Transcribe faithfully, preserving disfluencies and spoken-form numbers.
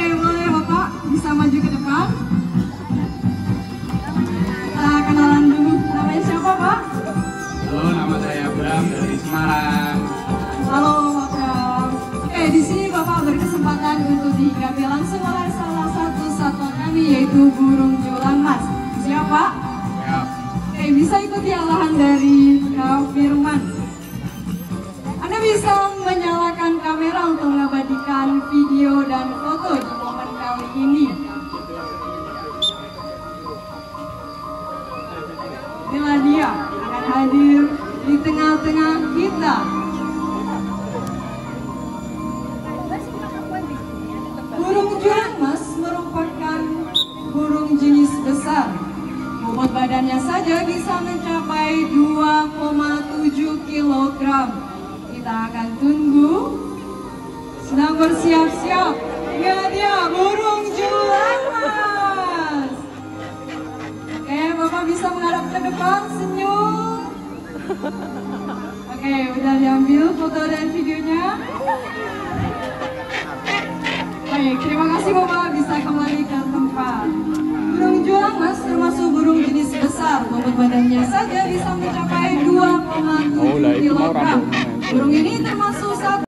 boleh Bapak bisa maju ke depan. Kita kenalan dulu, namanya siapa Pak? Halo, nama saya Bram dari Semarang. Halo Pak Bram. Oke, di sini Bapak berkesempatan untuk diikapi langsung oleh salah satu satwa kami yaitu burung julang mas. Siapa? Siap. Oke, bisa ikuti arahan dari Kak Firman. Anda bisa menyalakan kamera untuk mengabadikan video dan foto di momen kali ini. Inilah dia akan hadir di tengah-tengah kita. Burung julang mas merupakan burung jenis besar. Bobot badannya saja bisa mencapai dua koma tujuh kilogram. Kita akan tunggu. Sedang bersiap-siap. Ya dia burung julang mas. Oke, Bapak bisa menghadap ke depan, senyum. Oke, udah diambil foto dan videonya. Baik, terima kasih Bapak, bisa kembali ke tempat. Burung julang mas termasuk burung jenis besar. Bobot badannya saja bisa mencapai dua koma tujuh kilogram. Burung ini termasuk